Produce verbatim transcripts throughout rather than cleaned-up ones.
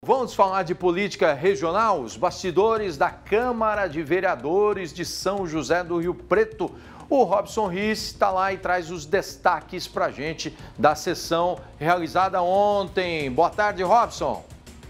Vamos falar de política regional? Os bastidores da Câmara de Vereadores de São José do Rio Preto. O Robson Riss está lá e traz os destaques para a gente da sessão realizada ontem. Boa tarde, Robson.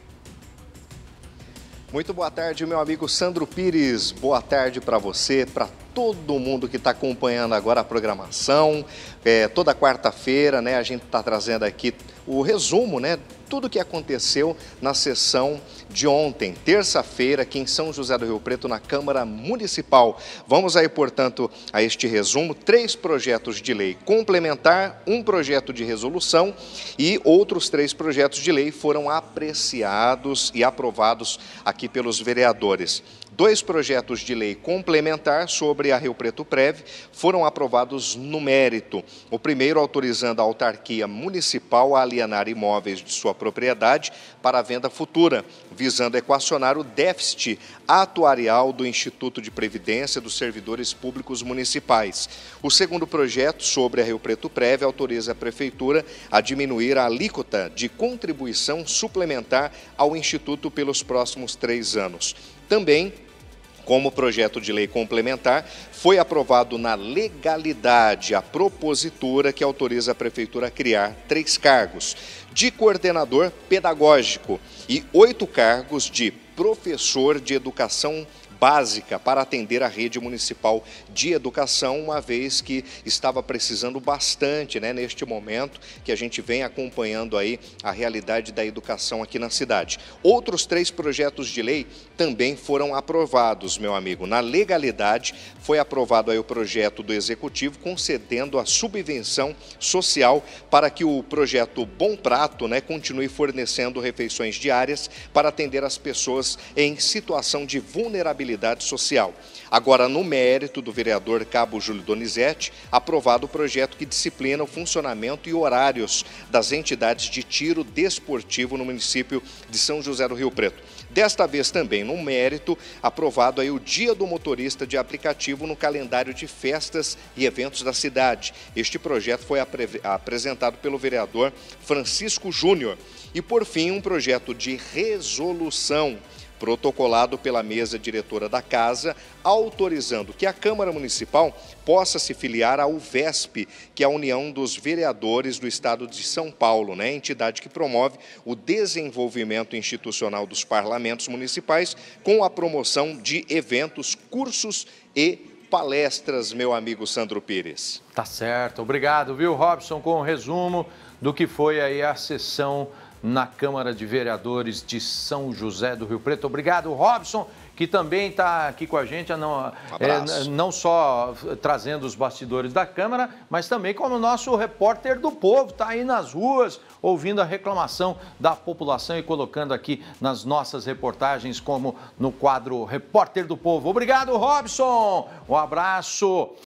Muito boa tarde, meu amigo Sandro Pires. Boa tarde para você, para todo mundo que está acompanhando agora a programação. É, toda quarta-feira, né, a gente está trazendo aqui o resumo, né, tudo o que aconteceu na sessão de ontem, terça-feira, aqui em São José do Rio Preto, na Câmara Municipal. Vamos aí, portanto, a este resumo. Três projetos de lei complementar, um projeto de resolução e outros três projetos de lei foram apreciados e aprovados aqui pelos vereadores. Dois projetos de lei complementar sobre a Rio Preto Prev foram aprovados no mérito. O primeiro autorizando a autarquia municipal a alienar imóveis de sua propriedade para a venda futura, visando equacionar o déficit atuarial do Instituto de Previdência dos Servidores Públicos Municipais. O segundo projeto sobre a Rio Preto Prev autoriza a Prefeitura a diminuir a alíquota de contribuição suplementar ao Instituto pelos próximos três anos. Também, como projeto de lei complementar, foi aprovado na legalidade a propositura que autoriza a Prefeitura a criar três cargos de coordenador pedagógico e oito cargos de professor de educação básica para atender a rede municipal de educação, uma vez que estava precisando bastante, né, neste momento que a gente vem acompanhando aí a realidade da educação aqui na cidade. Outros três projetos de lei também foram aprovados, meu amigo. Na legalidade, foi aprovado aí o projeto do Executivo concedendo a subvenção social para que o projeto Bom Prato, né, continue fornecendo refeições diárias para atender as pessoas em situação de vulnerabilidade social. Agora, no mérito do vereador Cabo Júlio Donizete, aprovado o projeto que disciplina o funcionamento e horários das entidades de tiro desportivo no município de São José do Rio Preto. Desta vez também, no mérito, aprovado aí o Dia do Motorista de Aplicativo no calendário de festas e eventos da cidade. Este projeto foi apre- apresentado pelo vereador Francisco Júnior. E, por fim, um projeto de resolução protocolado pela mesa diretora da Casa, autorizando que a Câmara Municipal possa se filiar à U V E S P, que é a União dos Vereadores do Estado de São Paulo, né? Entidade que promove o desenvolvimento institucional dos parlamentos municipais com a promoção de eventos, cursos e palestras, meu amigo Sandro Pires. Tá certo. Obrigado, viu, Robson, com o resumo do que foi aí a sessão na Câmara de Vereadores de São José do Rio Preto. Obrigado, Robson, que também está aqui com a gente, não, um é, não só trazendo os bastidores da Câmara, mas também como nosso repórter do povo, está aí nas ruas, ouvindo a reclamação da população e colocando aqui nas nossas reportagens, como no quadro Repórter do Povo. Obrigado, Robson! Um abraço!